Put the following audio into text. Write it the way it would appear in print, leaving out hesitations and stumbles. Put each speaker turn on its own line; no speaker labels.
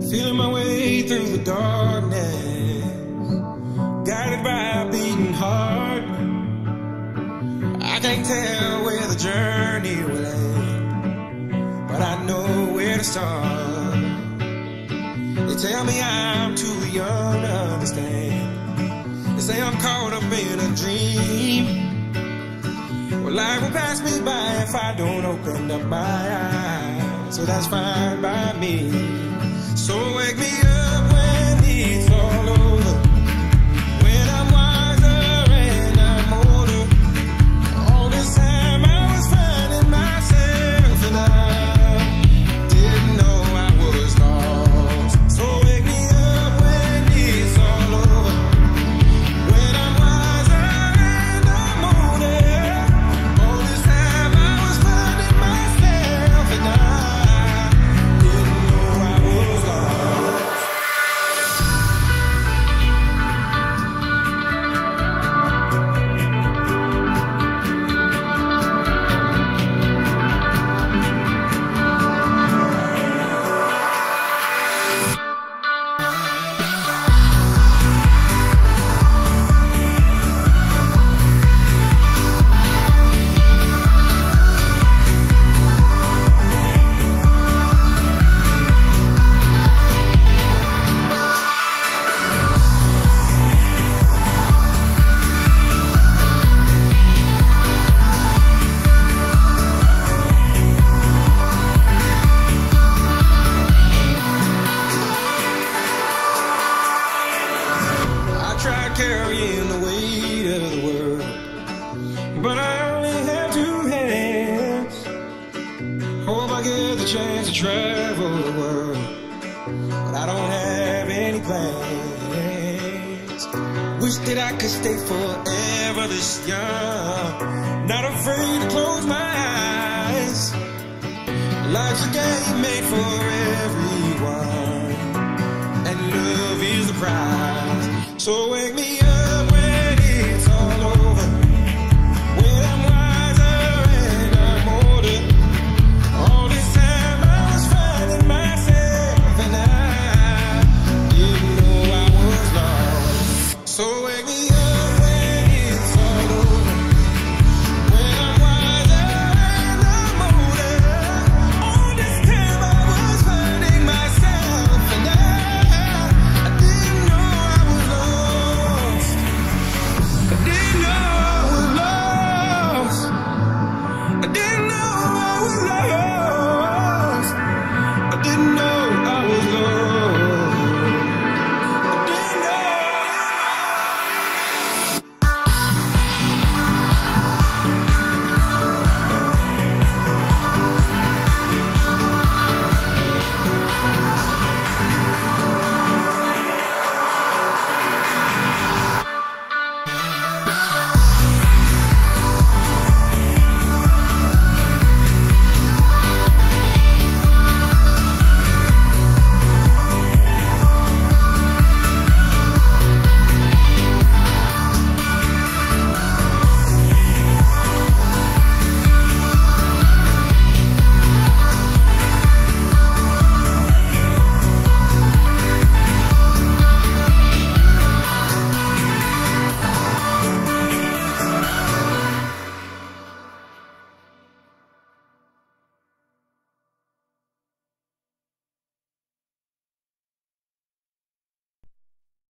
Feeling my way through the darkness, guided by a beating heart. I can't tell where the journey will end, but I know where to start. They tell me I'm too young to understand. They say I'm caught up in a dream. Well, life will pass me by if I don't open up my eyes, so that's fine by me. So wake me up when it's all over, when I'm wiser and I'm older. All this time I was finding myself and I didn't know I was lost. So wake me up when it's all over, when I'm wiser and I'm older. All this time I was finding myself and I didn't know I was lost. Tried carrying the weight of the world, but I only have two hands. Hope I get the chance to travel the world, but I don't have any plans. Wish that I could stay forever this young, not afraid to close my eyes. Life's a game made for everyone, and love is the prize. So wake me up